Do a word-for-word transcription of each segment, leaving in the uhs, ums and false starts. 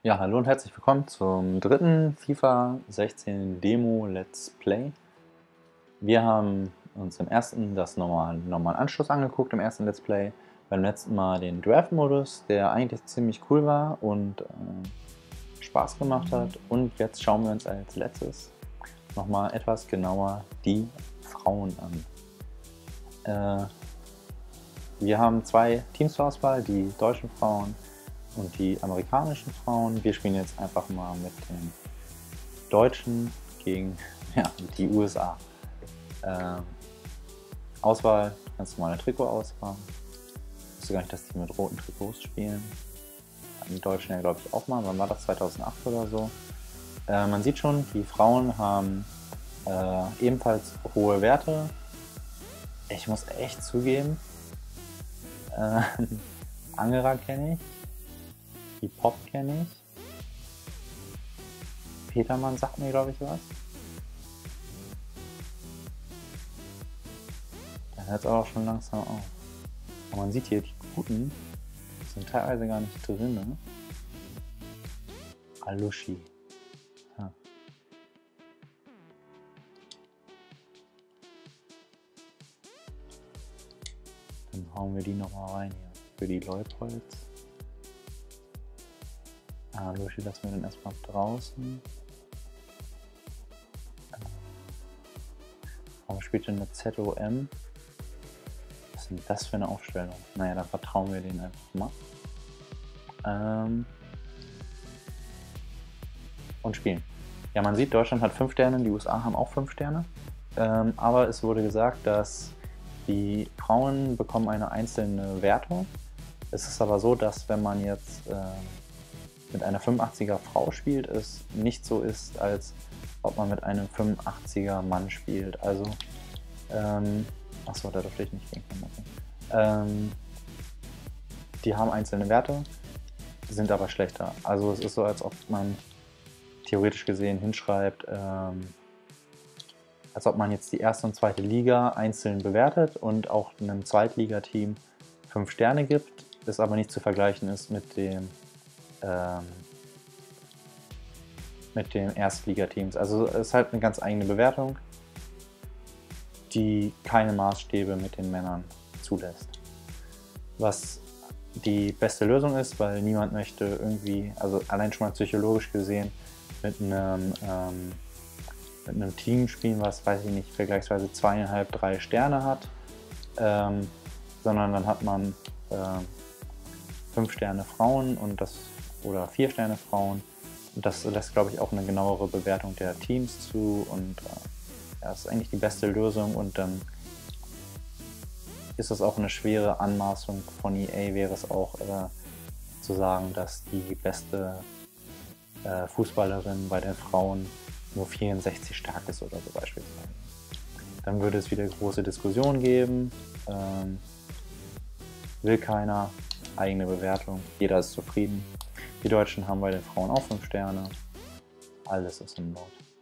Ja, hallo und herzlich willkommen zum dritten FIFA sechzehn Demo Let's Play. Wir haben uns im ersten das normalen, normalen Anschluss angeguckt, im ersten Let's Play. Beim letzten Mal den Draft-Modus, der eigentlich ziemlich cool war und äh, Spaß gemacht hat. Und jetzt schauen wir uns als letztes nochmal etwas genauer die Frauen an. Äh, wir haben zwei Teams zur Auswahl, die deutschen Frauen und die amerikanischen Frauen. Wir spielen jetzt einfach mal mit den Deutschen gegen ja, die U S A. Ähm, Auswahl, ganz normale Trikot-Auswahl. Ich wusste gar nicht, dass die mit roten Trikots spielen. Die Deutschen ja, glaube ich, auch mal. Wann war das? zweitausendacht oder so. Äh, man sieht schon, die Frauen haben äh, ebenfalls hohe Werte. Ich muss echt zugeben, äh, Angera kenne ich. Die Pop kenne ich. Petermann sagt mir, glaube ich, was. Dann hört es auch schon langsam auf. Aber man sieht hier, die Guten sind teilweise gar nicht drin. Ne? Alushi. Ja. Dann hauen wir die nochmal rein hier. Für die Leupolz. Ah, Alushi lassen wir dann erstmal draußen. Warum spielt denn eine Z O M? Was ist denn das für eine Aufstellung? Naja, dann vertrauen wir denen einfach mal. Ähm und spielen. Ja, man sieht, Deutschland hat fünf Sterne, die U S A haben auch fünf Sterne. Ähm, aber es wurde gesagt, dass die Frauen bekommen eine einzelne Wertung. Es ist aber so, dass wenn man jetzt äh, mit einer fünfundachtziger Frau spielt, es nicht so ist, als ob man mit einem fünfundachtziger Mann spielt. Also, ähm, achso, da durfte ich nicht gegen machen. Ähm, die haben einzelne Werte, sind aber schlechter. Also es ist so, als ob man theoretisch gesehen hinschreibt, ähm, als ob man jetzt die erste und zweite Liga einzeln bewertet und auch einem Zweitligateam fünf Sterne gibt, das aber nicht zu vergleichen ist mit dem ähm, mit den Erstligateams. Also es ist halt eine ganz eigene Bewertung, die keine Maßstäbe mit den Männern zulässt. Was die beste Lösung ist, weil niemand möchte irgendwie, also allein schon mal psychologisch gesehen, mit einem, ähm, mit einem Team spielen, was, weiß ich nicht, vergleichsweise zweieinhalb, drei Sterne hat, ähm, sondern dann hat man äh, fünf Sterne Frauen und das oder vier Sterne Frauen. Und das lässt, glaube ich, auch eine genauere Bewertung der Teams zu und äh, ja, das ist eigentlich die beste Lösung und dann ist es auch eine schwere Anmaßung von E A, wäre es auch äh, zu sagen, dass die beste äh, Fußballerin bei den Frauen nur vierundsechzig stark ist oder so beispielsweise. Dann würde es wieder große Diskussionen geben, ähm, will keiner, eigene Bewertung, jeder ist zufrieden. Die Deutschen haben bei den Frauen auch fünf Sterne, alles ist im Lot.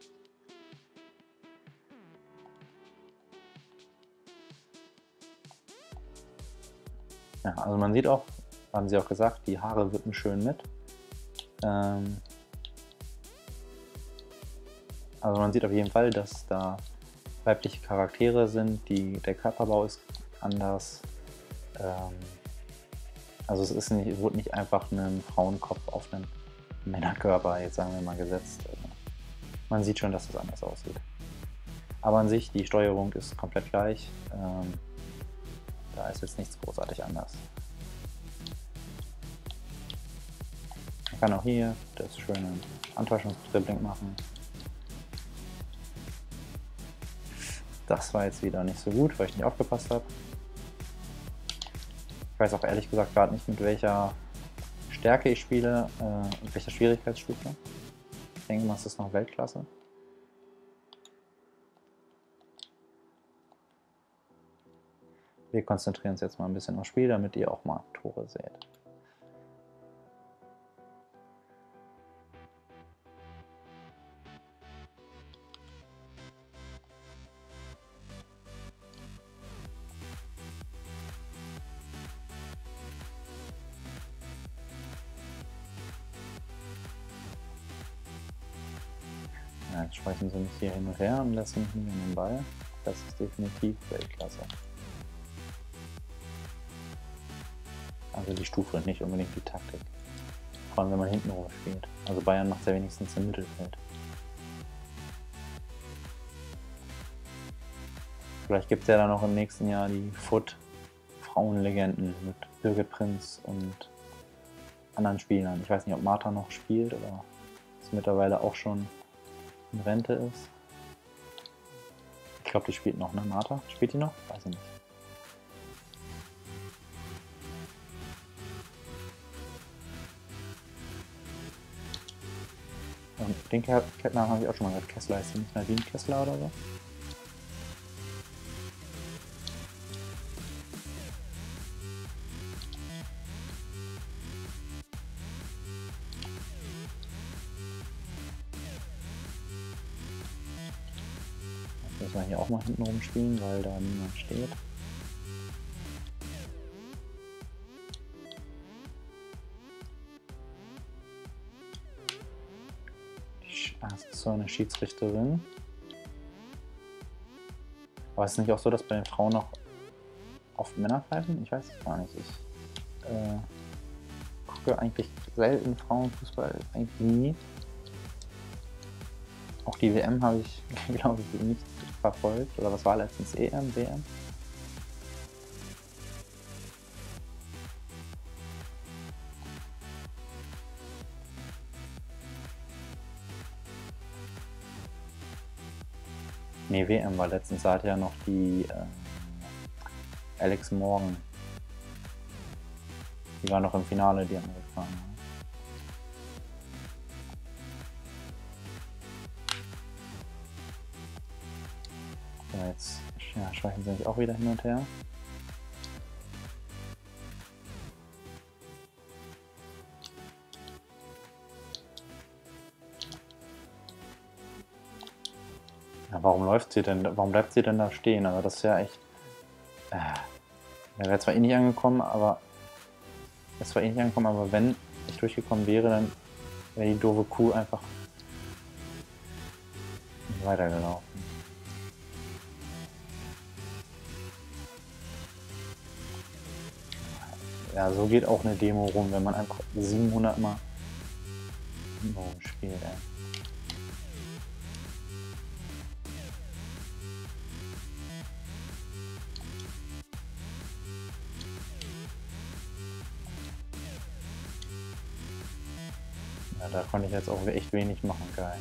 Ja, also man sieht auch, haben sie auch gesagt, die Haare wippen schön mit. Ähm, also man sieht auf jeden Fall, dass da weibliche Charaktere sind, die, der Körperbau ist anders. Ähm, also es ist nicht, wurde nicht einfach ein Frauenkopf auf einen Männerkörper, jetzt sagen wir mal, gesetzt. Man sieht schon, dass es anders aussieht. Aber an sich, die Steuerung ist komplett gleich. Ähm, da ist jetzt nichts großartig anders. Man kann auch hier das schöne Antäuschungsdribbling machen. Das war jetzt wieder nicht so gut, weil ich nicht aufgepasst habe. Ich weiß auch ehrlich gesagt gerade nicht, mit welcher Stärke ich spiele, äh, mit welcher Schwierigkeitsstufe. Ich denke mal, es ist noch Weltklasse. Wir konzentrieren uns jetzt mal ein bisschen aufs Spiel, damit ihr auch mal Tore seht. jetzt schmeißen sie mich hier hin und her und lassen mich nicht an den Ball. Das ist definitiv Weltklasse. Also die Stufe, nicht unbedingt die Taktik. Vor allem, wenn man hinten rum spielt. Also Bayern macht es ja wenigstens im Mittelfeld. Vielleicht gibt es ja dann noch im nächsten Jahr die Foot-Frauenlegenden mit Birgit Prinz und anderen Spielern. Ich weiß nicht, ob Martha noch spielt oder es mittlerweile auch schon in Rente ist. Ich glaube, die spielt noch, ne? Martha? Spielt die noch? Weiß ich nicht. Und den Kettner habe ich auch schon mal gehört. Kessler, ist die nicht Nadine Kessler oder so? Müssen wir hier auch mal hinten rumspielen, weil da niemand steht. Ah, es ist so eine Schiedsrichterin. Aber ist es nicht auch so, dass bei den Frauen noch oft Männer pfeifen? Ich weiß es gar nicht. Ich äh, gucke eigentlich selten Frauenfußball, eigentlich nie. Auch die W M habe ich, glaube ich, nicht verfolgt. Oder was war letztens? E M, W M? Ne, W M war letztens. Da hat ja noch die äh, Alex Morgan. Die war noch im Finale, die Amerikaner. So, jetzt ja, schweichen sie sich auch wieder hin und her. Ja, warum läuft sie denn? Warum bleibt sie denn da stehen? Also das ist ja echt. Äh, er wäre zwar eh nicht angekommen, aber es war eh nicht angekommen, aber wenn ich durchgekommen wäre, dann wäre die doofe Kuh einfach weitergelaufen. Ja, so geht auch eine Demo rum, wenn man einfach siebenhundert Mal spielt. Ey. Ja, da konnte ich jetzt auch echt wenig machen, geil.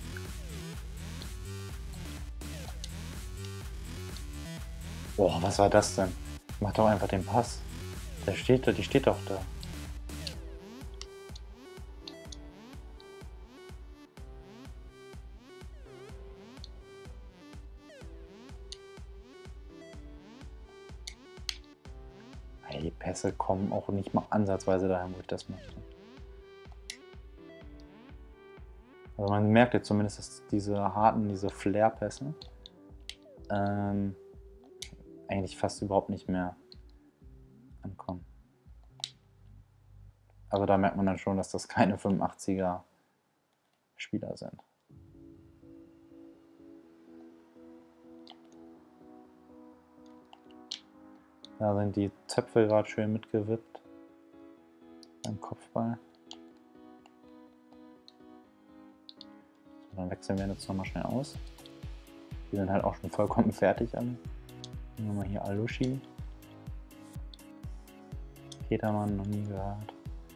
Boah, was war das denn? Mach doch einfach den Pass. Der steht da, die steht doch da. Hey, die Pässe kommen auch nicht mal ansatzweise dahin, wo ich das möchte. Also man merkt jetzt zumindest, dass diese harten, diese Flair-Pässe ähm, eigentlich fast überhaupt nicht mehr ankommen. Also da merkt man dann schon, dass das keine fünfundachtziger Spieler sind. Da sind die Zöpfe gerade schön mitgewippt beim Kopfball. So, dann wechseln wir jetzt nochmal schnell aus. Die sind halt auch schon vollkommen fertig alle. Nehmen wir mal hier Alushi. Petermann noch nie gehört.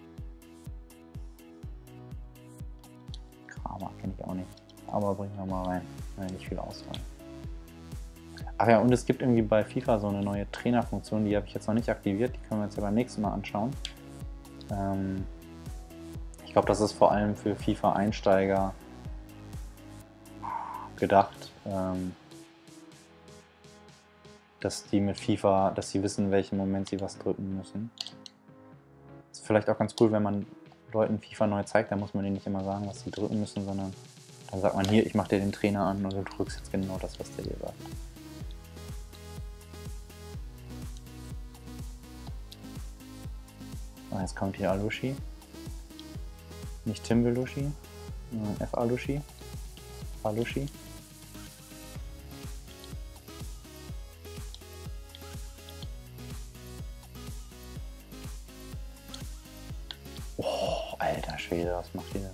Kramer kenne ich auch nicht. Aber bringen wir mal rein. Ja, nicht viel Auswahl. Ach ja, und es gibt irgendwie bei FIFA so eine neue Trainerfunktion, die habe ich jetzt noch nicht aktiviert. Die können wir uns ja beim nächsten Mal anschauen. Ähm, ich glaube, das ist vor allem für FIFA-Einsteiger gedacht. Ähm, dass die mit FIFA, dass sie wissen, in welchem Moment sie was drücken müssen. Ist vielleicht auch ganz cool, wenn man Leuten FIFA neu zeigt, dann muss man denen nicht immer sagen, was sie drücken müssen, sondern dann sagt man hier, ich mache dir den Trainer an und du drückst jetzt genau das, was der dir sagt. Und jetzt kommt hier Alushi. Nicht Tim Belushi, sondern F. Alushi. Balushi. Oh, alter Schwede, was macht die denn?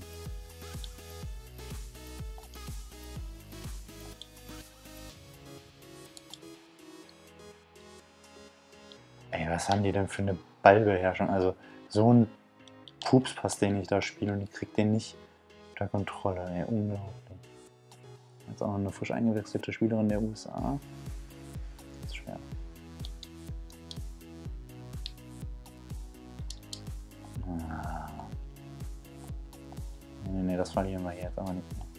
Ey, was haben die denn für eine Ballbeherrschung? Also so ein Pupspass, den ich da spiele und ich krieg den nicht unter Kontrolle. Ey, unglaublich. Jetzt auch noch eine frisch eingewechselte Spielerin der U S A. Das ist schwer. Ah. Nee, nee, das verlieren wir jetzt aber nicht mehr.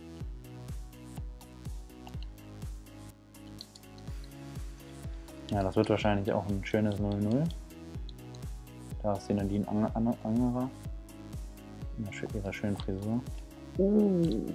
Ja, das wird wahrscheinlich auch ein schönes null null. Da ist die Nadine Angerer. Mit ihrer schönen Frisur. Uh.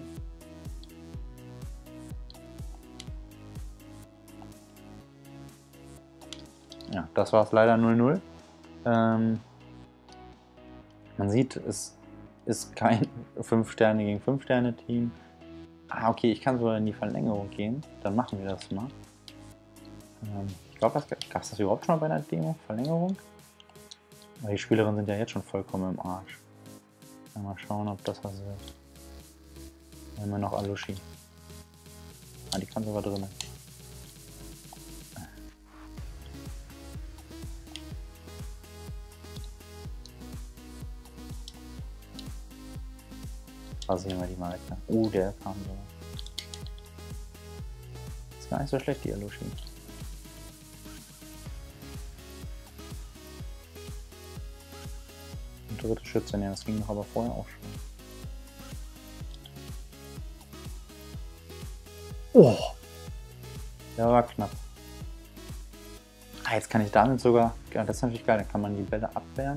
Ja, das war es leider null null. Ähm, man sieht, es ist kein fünf Sterne gegen fünf Sterne Team. Ah, okay, ich kann sogar in die Verlängerung gehen. Dann machen wir das mal. Ähm, ich glaube, gab es das überhaupt schon mal bei einer Demo? Verlängerung? Weil die Spielerinnen sind ja jetzt schon vollkommen im Arsch. Mal schauen, ob das was wird. Dann haben wir noch Alushi. Ah, die kann sogar drin. Rasieren wir die mal weg. Oh, der kam so. Ist gar nicht so schlecht, die Alushi. Und dritte Schützin, ja, das ging doch aber vorher auch schon. Oh! Der war knapp. Ah, jetzt kann ich damit sogar. Ja, das ist natürlich geil, dann kann man die Bälle abwehren.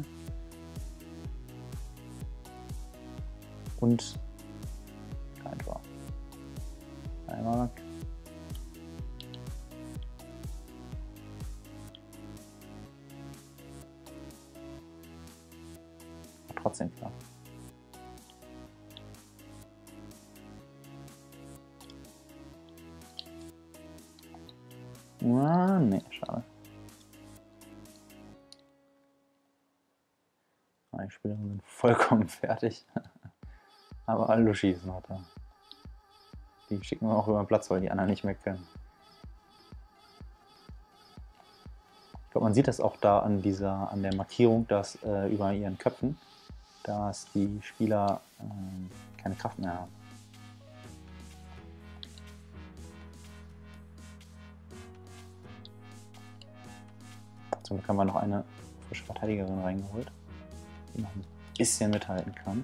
Und kein Tor. Einmal weg. Trotzdem klar. Ah, ne, schade. Die Spielerinnen sind vollkommen fertig. Aber Alushi ist noch da. Die schicken wir auch über den Platz, weil die anderen nicht mehr können. Ich glaube, man sieht das auch da an dieser, an der Markierung, dass äh, über ihren Köpfen, dass die Spieler äh, keine Kraft mehr haben. Zum Glück haben wir noch eine frische Verteidigerin reingeholt, die noch ein bisschen mithalten kann.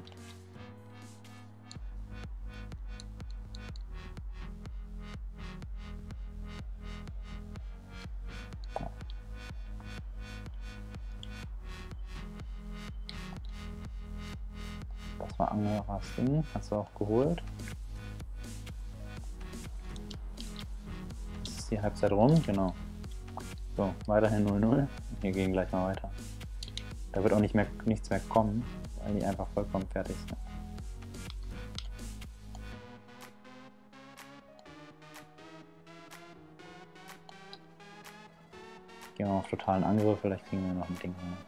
Das war Angeras Ding, hast du auch geholt. Jetzt ist die Halbzeit rum, genau. So, weiterhin null null. Wir gehen gleich mal weiter. Da wird auch nicht mehr, nichts mehr kommen, weil die einfach vollkommen fertig sind. Gehen wir auf totalen Angriff, vielleicht kriegen wir noch ein Ding rein.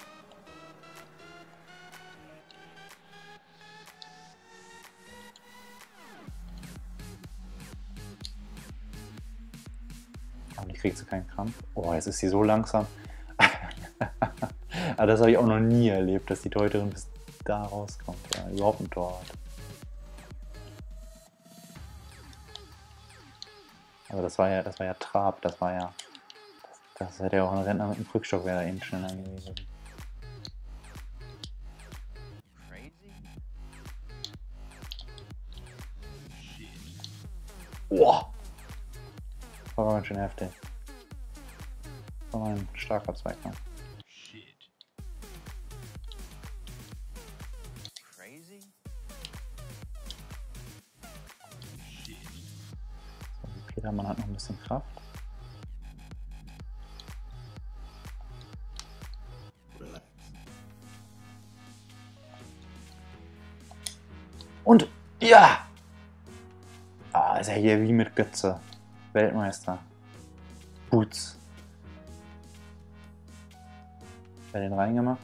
Aber die kriegt sie keinen Krampf. Oh, jetzt ist sie so langsam. Aber das habe ich auch noch nie erlebt, dass die Torhüterin bis da rauskommt. Ja, überhaupt ein Tor hat. Aber das war ja, das war ja Trab, das war ja. Das, das hätte ja auch ein Rentner mit einem Krückstock wäre da eben schneller gewesen. Boah! Das war ganz schön heftig. Das war ein starker Zweikampf. Petermann hat noch ein bisschen Kraft. Und ja! Boah, ist ja hier wie mit Götze. Weltmeister. Boots. Wer den reingemacht?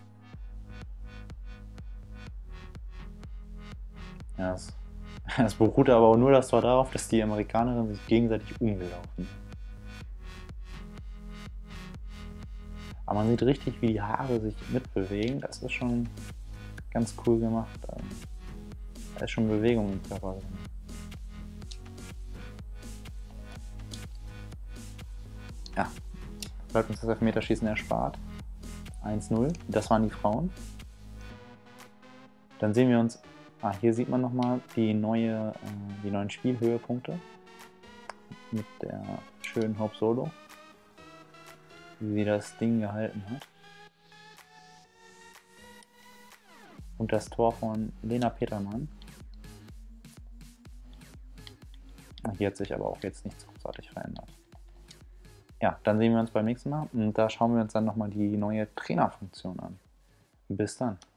Ja, das, das beruhte aber auch nur das Tor darauf, dass die Amerikanerinnen sich gegenseitig umgelaufen. Aber man sieht richtig, wie die Haare sich mitbewegen. Das ist schon ganz cool gemacht. Da ist schon Bewegung im Körper drin. Ja, bleibt uns das Elfmeterschießen erspart. eins null, das waren die Frauen. Dann sehen wir uns, ah, hier sieht man nochmal die, neue, äh, die neuen Spielhöhepunkte mit der schönen Hope Solo, wie sie das Ding gehalten hat. Und das Tor von Lena Petermann. Hier hat sich aber auch jetzt nichts großartig verändert. Ja, dann sehen wir uns beim nächsten Mal und da schauen wir uns dann nochmal die neue Trainerfunktion an. Bis dann.